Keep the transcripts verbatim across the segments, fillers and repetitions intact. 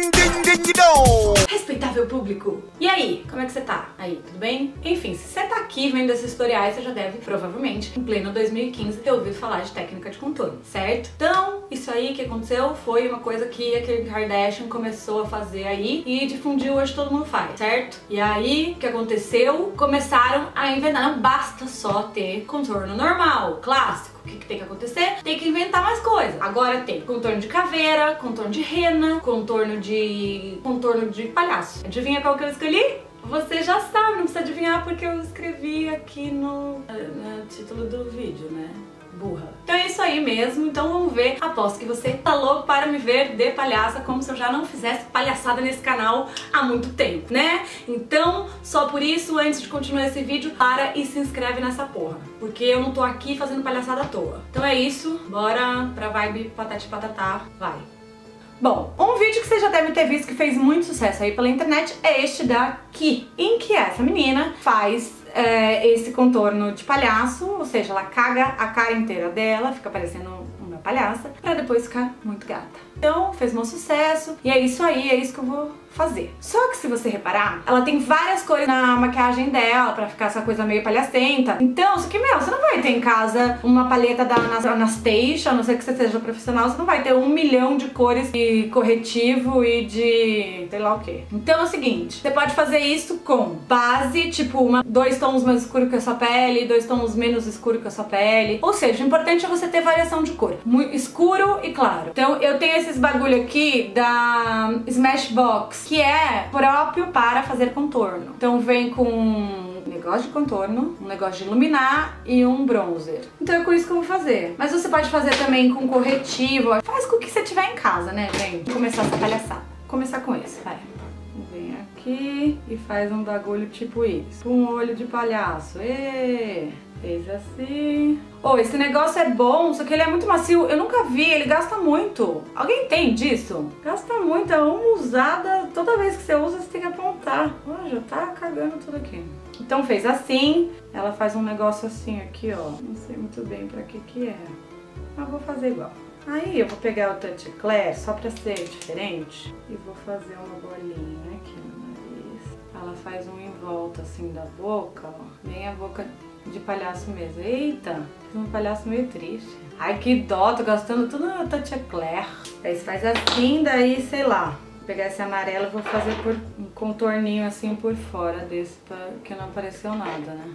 Respeitável público! E aí, como é que você tá? Aí, tudo bem? Enfim, se você tá aqui vendo esses tutoriais, você já deve, provavelmente, em pleno dois mil e quinze, ter ouvido falar de técnica de contorno, certo? Então, isso aí que aconteceu foi uma coisa que a Kim Kardashian começou a fazer aí e difundiu, hoje todo mundo faz, certo? E aí, o que aconteceu? Começaram a inventar, não basta só ter contorno normal, clássico. O que, que tem que acontecer? Tem que inventar mais coisa. Agora tem contorno de caveira, contorno de rena, contorno de... contorno de palhaço. Adivinha qual que eu escolhi? Você já sabe, não precisa adivinhar porque eu escrevi aqui no, no título do vídeo, né? Burra. Então é isso aí mesmo, então vamos ver. Aposto que você tá louco para me ver de palhaça, como se eu já não fizesse palhaçada nesse canal há muito tempo, né? Então, só por isso, antes de continuar esse vídeo, para e se inscreve nessa porra, porque eu não tô aqui fazendo palhaçada à toa. Então é isso, bora pra vibe patati patatá, vai! Bom, um vídeo que você já deve ter visto que fez muito sucesso aí pela internet é este daqui, em que essa menina faz é, esse contorno de palhaço, ou seja, ela caga a cara inteira dela, fica parecendo uma palhaça, pra depois ficar muito gata. Então, fez um sucesso, e é isso aí, é isso que eu vou fazer. Só que se você reparar, ela tem várias cores na maquiagem dela, pra ficar essa coisa meio palhacenta. Então, isso aqui, meu, você não vai ter em casa uma paleta da Anastasia, a não ser que você seja profissional, você não vai ter um milhão de cores de corretivo e de... sei lá o que. Então é o seguinte, você pode fazer isso com base, tipo, uma, dois tons mais escuros que a sua pele, dois tons menos escuros que a sua pele. Ou seja, o importante é você ter variação de cor, muito escuro e claro. Então eu tenho esses bagulho aqui da Smashbox, que é próprio para fazer contorno. Então vem com um negócio de contorno, um negócio de iluminar e um bronzer. Então é com isso que eu vou fazer. Mas você pode fazer também com corretivo. Faz com o que você tiver em casa, né, gente? Vou começar essa palhaçada. Vou começar com esse, vai. Vem aqui e faz um bagulho tipo isso. Um olho de palhaço. Ê! Fez assim. Oh, esse negócio é bom, só que ele é muito macio. Eu nunca vi, ele gasta muito. Alguém tem disso? Gasta muito, é uma usada. Toda vez que você usa, você tem que apontar. Oh, já tá cagando tudo aqui. Então fez assim. Ela faz um negócio assim aqui, ó. Não sei muito bem pra que que é. Mas vou fazer igual. Aí eu vou pegar o Touch Eclair, só pra ser diferente, e vou fazer uma bolinha aqui no nariz. Ela faz um em volta assim da boca, ó. Bem a boca de palhaço mesmo. Eita, fiz um palhaço meio triste. Ai, que dó, tô gastando tudo no Touch Eclair. Aí você faz assim, daí, sei lá. Vou pegar esse amarelo e vou fazer por um contorninho assim por fora desse, pra que não apareceu nada, né?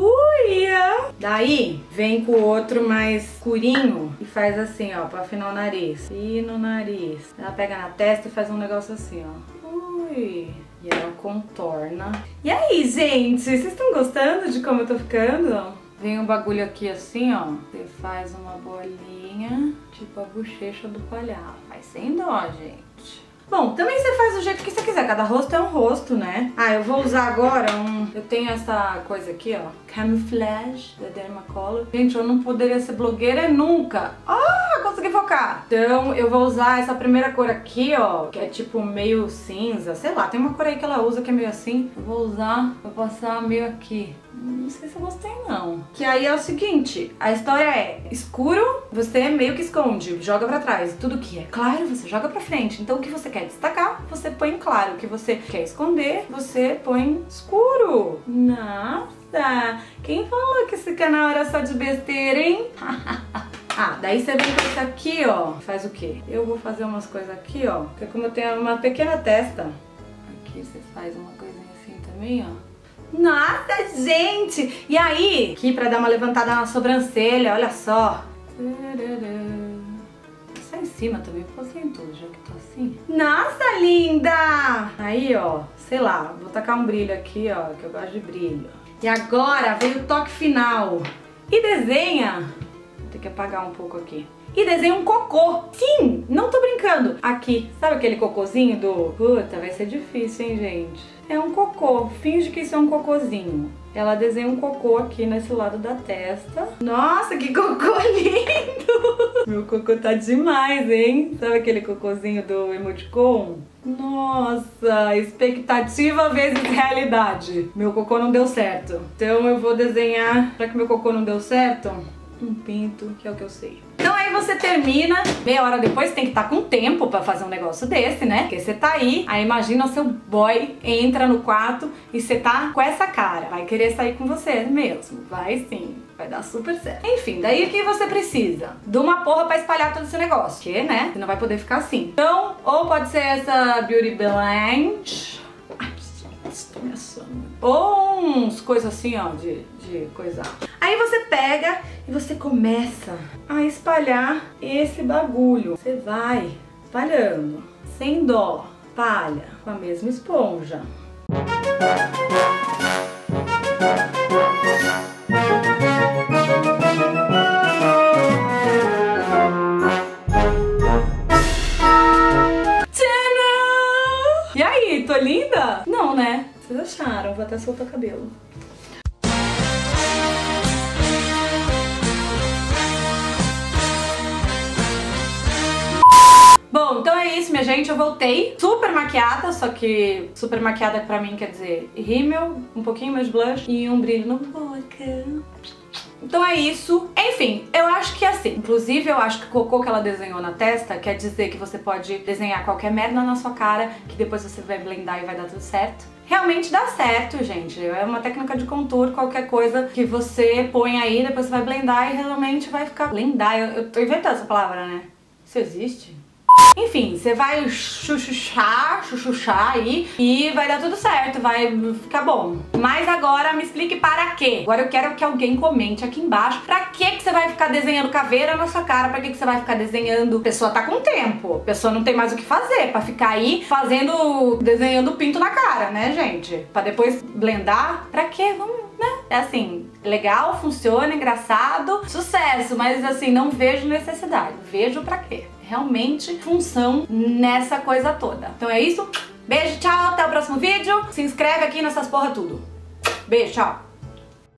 Uia! Daí, vem com o outro mais escurinho e faz assim, ó, pra afinar o nariz. E no nariz. Ela pega na testa e faz um negócio assim, ó. Ui! E ela contorna. E aí, gente? Vocês estão gostando de como eu tô ficando? Vem um bagulho aqui assim, ó. Você faz uma bolinha, tipo a bochecha do palhaço. Faz sem dó, gente. Bom, também você faz do jeito que você quiser, cada rosto é um rosto, né? Ah, eu vou usar agora um... eu tenho essa coisa aqui, ó, Camouflage, da Dermacolor. Gente, eu não poderia ser blogueira nunca. Ah, consegui focar! Então, eu vou usar essa primeira cor aqui, ó, que é tipo meio cinza, sei lá, tem uma cor aí que ela usa que é meio assim. Eu vou usar, vou passar meio aqui. Não sei se eu gostei, não. Que aí é o seguinte, a história é escuro, você meio que esconde, joga pra trás. Tudo que é claro, você joga pra frente. Então o que você quer destacar, você põe claro. O que você quer esconder, você põe escuro. Nossa, quem falou que esse canal era só de besteira, hein? Ah, daí você vem com isso aqui, ó. Faz o quê? Eu vou fazer umas coisas aqui, ó. Porque como eu tenho uma pequena testa, aqui você faz uma coisinha assim também, ó. Nossa, gente! E aí, aqui pra dar uma levantada na sobrancelha, olha só. Só em cima também, vou fazer em tudo, já que tô assim. Nossa, linda! Aí, ó, sei lá, vou tacar um brilho aqui, ó, que eu gosto de brilho. E agora vem o toque final. E desenha... vou ter que apagar um pouco aqui. E desenha um cocô. Sim, não tô brincando. Aqui, sabe aquele cocôzinho do... puta, vai ser difícil, hein, gente? É um cocô, finge que isso é um cocôzinho. Ela desenha um cocô aqui nesse lado da testa. Nossa, que cocô lindo! Meu cocô tá demais, hein? Sabe aquele cocôzinho do emoticon? Nossa, expectativa vezes realidade. Meu cocô não deu certo. Então eu vou desenhar, já que meu cocô não deu certo, um pinto, que é o que eu sei. Então aí você termina, meia hora depois tem que estar com tempo pra fazer um negócio desse, né? Porque você tá aí, aí imagina seu boy entra no quarto e você tá com essa cara. Vai querer sair com você mesmo. Vai sim. Vai dar super certo. Enfim, daí o que você precisa? De uma porra pra espalhar todo esse negócio. Que, né? Você não vai poder ficar assim. Então, ou pode ser essa Beauty Blend. Ai, estou me assando. Ou uns coisas assim, ó, de, de coisa. Aí você pega e você começa a espalhar esse bagulho. Você vai espalhando, sem dó. Espalha com a mesma esponja. E aí, tô linda? Não, né? Vocês acharam? Vou até soltar o cabelo. Bom, então é isso, minha gente. Eu voltei super maquiada, só que super maquiada pra mim quer dizer rímel, um pouquinho mais de blush e um brilho na boca. Então é isso. Enfim, eu acho que é assim. Inclusive, eu acho que o cocô que ela desenhou na testa quer dizer que você pode desenhar qualquer merda na sua cara, que depois você vai blendar e vai dar tudo certo. Realmente dá certo, gente. É uma técnica de contour, qualquer coisa que você põe aí, depois você vai blendar e realmente vai ficar... Blendar? Eu, eu tô inventando essa palavra, né? Isso existe? Enfim, você vai chuchuchar, chuchuchar aí e vai dar tudo certo, vai ficar bom. Mas agora me explique para quê? Agora eu quero que alguém comente aqui embaixo pra que que você vai ficar desenhando caveira na sua cara, pra que que você vai ficar desenhando... A pessoa tá com tempo, a pessoa não tem mais o que fazer pra ficar aí fazendo, desenhando pinto na cara, né, gente? Pra depois blendar, pra quê? Vamos, né? É assim, legal, funciona, engraçado, sucesso, mas assim, não vejo necessidade. Vejo pra quê? Realmente função nessa coisa toda. Então é isso. Beijo, tchau, até o próximo vídeo. Se inscreve aqui nessas porra tudo. Beijo, tchau.